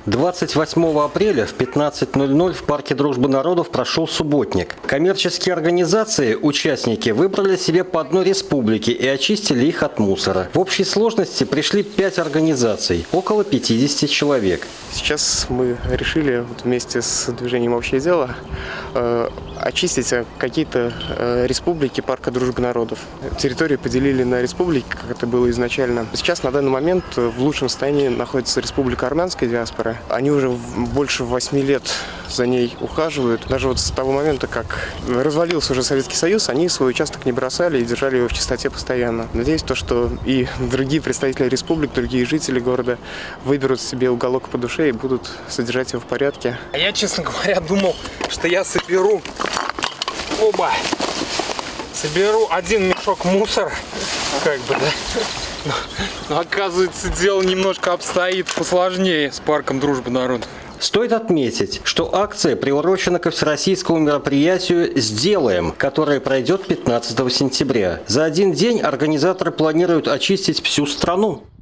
28 апреля в 15:00 в парке Дружбы народов прошел субботник. Коммерческие организации, участники, выбрали себе по одной республике и очистили их от мусора. В общей сложности пришли 5 организаций, около 50 человек. Сейчас мы решили вместе с движением «Общее дело» очистить какие-то республики парка Дружбы народов. Территорию поделили на республики, как это было изначально. Сейчас на данный момент в лучшем состоянии находится республика армянской диаспоры. Они уже больше 8 лет за ней ухаживают. Даже вот с того момента, как развалился уже Советский Союз, они свой участок не бросали и держали его в чистоте постоянно. Надеюсь, что и другие представители республик, другие жители города выберут себе уголок по душе и будут содержать его в порядке. А я, честно говоря, думал, что я соберу один мешок мусора, да. Но оказывается, дело немножко обстоит посложнее с парком Дружбы народов. Стоит отметить, что акция приурочена ко всероссийскому мероприятию «Сделаем», которое пройдет 15 сентября. За один день организаторы планируют очистить всю страну.